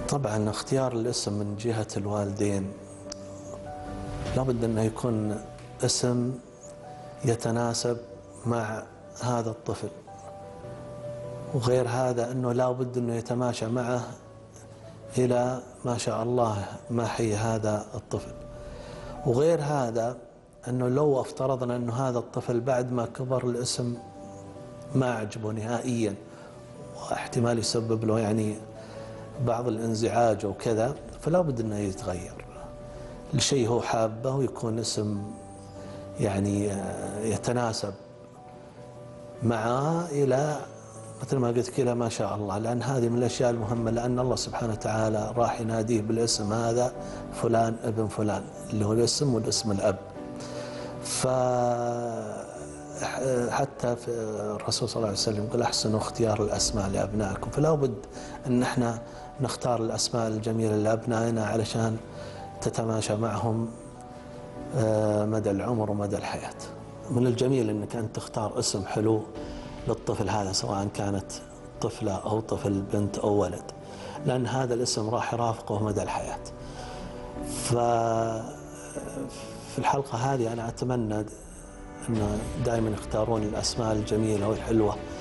طبعا اختيار الاسم من جهة الوالدين لابد أنه يكون اسم يتناسب مع هذا الطفل، وغير هذا أنه لابد أنه يتماشى معه إلى ما شاء الله محي هذا الطفل. وغير هذا أنه لو افترضنا أنه هذا الطفل بعد ما كبر الاسم ما عجبه نهائيا واحتمال يسبب له بعض الانزعاج وكذا، فلا بد أنه يتغير لشيء هو حابه ويكون اسم يتناسب معه إلى مثل ما قلت كذا ما شاء الله، لأن هذه من الأشياء المهمة، لأن الله سبحانه وتعالى راح يناديه بالاسم هذا فلان ابن فلان اللي هو الاسم والاسم الأب. حتى في الرسول صلى الله عليه وسلم يقول أحسنوا اختيار الأسماء لأبنائكم، فلا بد أن احنا نختار الأسماء الجميلة لأبنائنا علشان تتماشى معهم مدى العمر ومدى الحياة. من الجميل أنك أنت تختار اسم حلو للطفل هذا، سواء كانت طفلة أو طفل بنت أو ولد، لأن هذا الاسم راح يرافقه مدى الحياة. ففي الحلقة هذه أنا أتمنى أن دائما يختارون الأسماء الجميلة والحلوة